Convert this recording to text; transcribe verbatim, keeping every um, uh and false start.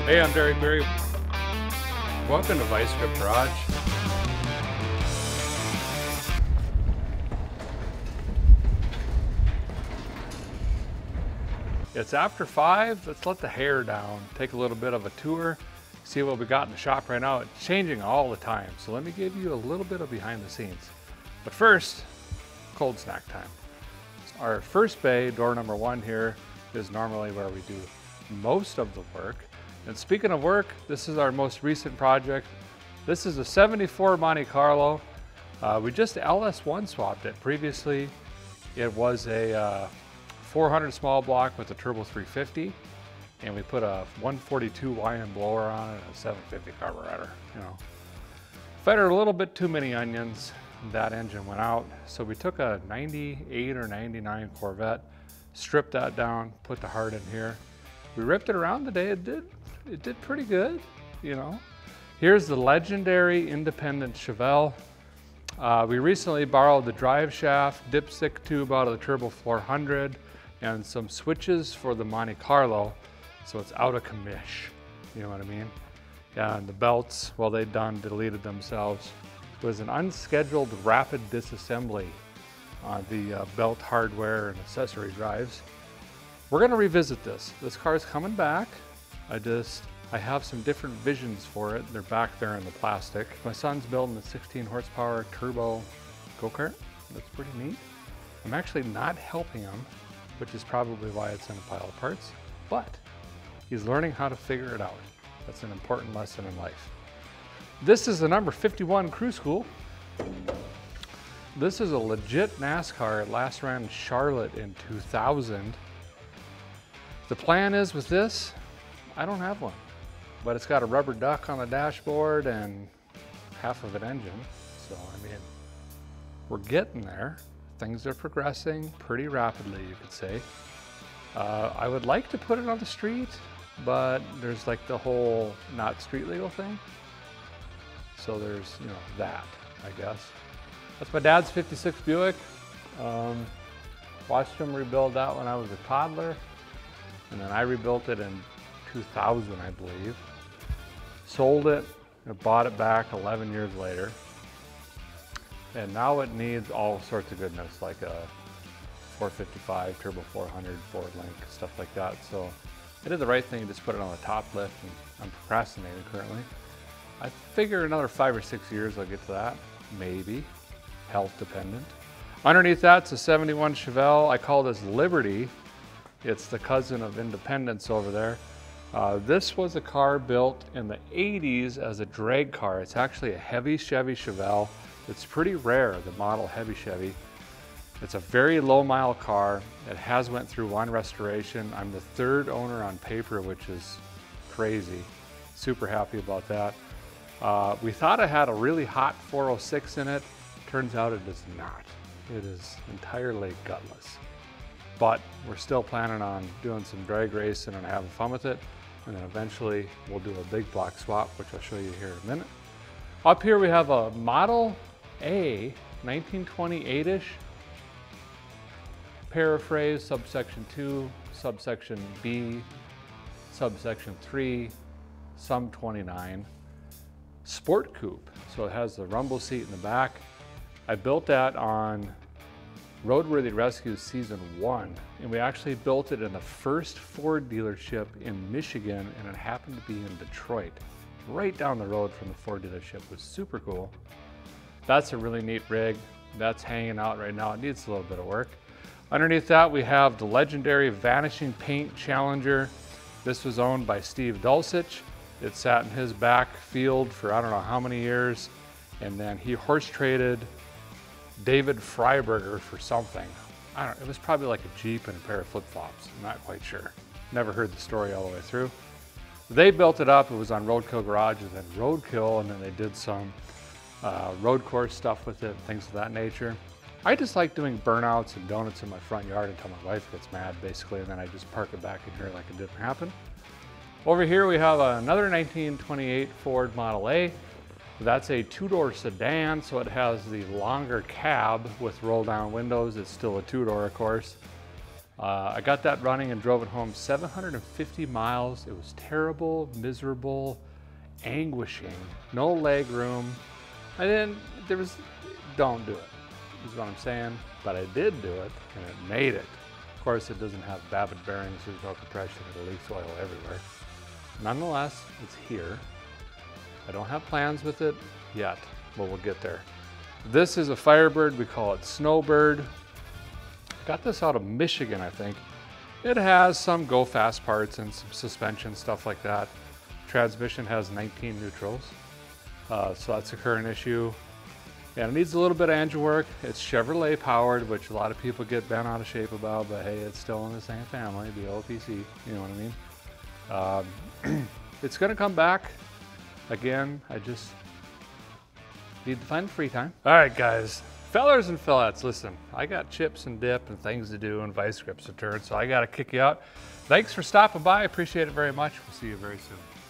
Hey, I'm Derek Bieri. Welcome to Vice Grip Garage. It's after five. Let's let the hair down. Take a little bit of a tour. See what we got in the shop right now. It's changing all the time. So let me give you a little bit of behind the scenes. But first, cold snack time. Our first bay, door number one here, is normally where we do most of the work. And speaking of work, this is our most recent project. This is a seventy-four Monte Carlo. Uh, we just L S one swapped it. Previously, it was a uh, four hundred small block with a turbo three fifty, and we put a one forty-two Y M blower on it and a seven fifty carburetor. You know, fed her a little bit too many onions. That engine went out, so we took a ninety-eight or ninety-nine Corvette, stripped that down, put the heart in here. We ripped it around today. It did. It did pretty good, you know. Here's the legendary independent Chevelle. Uh, we recently borrowed the drive shaft, dipstick tube out of the Turbo four hundred, and some switches for the Monte Carlo, so it's out of commish, you know what I mean? Yeah, and the belts, well, they done deleted themselves. It was an unscheduled rapid disassembly on the uh, belt hardware and accessory drives. We're gonna revisit this. This car's coming back. I just, I have some different visions for it. They're back there in the plastic. My son's building a sixteen horsepower turbo go-kart. That's pretty neat. I'm actually not helping him, which is probably why it's in a pile of parts, but he's learning how to figure it out. That's an important lesson in life. This is the number fifty-one Crew School. This is a legit NASCAR. It last ran in Charlotte in two thousand. The plan is with this, I don't have one, but it's got a rubber duck on the dashboard and half of an engine. So, I mean, we're getting there. Things are progressing pretty rapidly, you could say. Uh, I would like to put it on the street, but there's like the whole not street legal thing. So there's, you know, that, I guess. That's my dad's fifty-six Buick. Um, watched him rebuild that when I was a toddler. And then I rebuilt it in two thousand, I believe. Sold it and bought it back eleven years later. And now it needs all sorts of goodness, like a four fifty-five, Turbo four hundred, Ford Link, stuff like that. So I did the right thing, just put it on the top lift, and I'm procrastinating currently. I figure another five or six years I'll get to that, maybe, health dependent. Underneath that's a seventy-one Chevelle. I call this Liberty. It's the cousin of Independence over there. Uh, this was a car built in the eighties as a drag car. It's actually a heavy Chevy Chevelle. It's pretty rare, the model heavy Chevy. It's a very low mile car. It has went through one restoration. I'm the third owner on paper, which is crazy. Super happy about that. Uh, we thought it had a really hot four oh six in it. Turns out it does not. It is entirely gutless. But we're still planning on doing some drag racing and having fun with it. And then eventually we'll do a big block swap, which I'll show you here in a minute. Up here we have a Model A, nineteen twenty-eight-ish. Paraphrase, subsection two, subsection B, subsection three, sum twenty-nine. Sport coupe, so it has the rumble seat in the back. I built that on Roadworthy Rescue Season one, and we actually built it in the first Ford dealership in Michigan, and it happened to be in Detroit, right down the road from the Ford dealership. It was super cool. That's a really neat rig. That's hanging out right now. It needs a little bit of work. Underneath that, we have the legendary Vanishing Paint Challenger. This was owned by Steve Dulcich. It sat in his back field for I don't know how many years, and then he horse traded David Freiberger for something. I don't know, it was probably like a Jeep and a pair of flip-flops. I'm not quite sure. Never heard the story all the way through. They built it up. It was on Roadkill Garages and Roadkill, and then they did some uh, road course stuff with it, things of that nature. I just like doing burnouts and donuts in my front yard until my wife gets mad, basically, and then I just park it back in here like it didn't happen. Over here we have another nineteen twenty-eight Ford Model A. That's a two-door sedan, so it has the longer cab with roll-down windows. It's still a two-door, of course. Uh, I got that running and drove it home seven hundred fifty miles. It was terrible, miserable, anguishing, no leg room. I didn't, there was, don't do it, is what I'm saying. But I did do it, and it made it. Of course, it doesn't have Babbitt bearings, there's no compression, it leaks oil everywhere. Nonetheless, it's here. I don't have plans with it yet, but we'll get there. This is a Firebird, we call it Snowbird. Got this out of Michigan, I think. It has some go fast parts and some suspension, stuff like that. Transmission has nineteen neutrals, uh, so that's a current issue. And it needs a little bit of engine work. It's Chevrolet powered, which a lot of people get bent out of shape about, but hey, it's still in the same family, the O P C, you know what I mean? Um, it's gonna come back. Again, I just need to find the free time. All right, guys, fellers and fellettes, listen, I got chips and dip and things to do and vice grips to turn, so I gotta kick you out. Thanks for stopping by, I appreciate it very much. We'll see you very soon.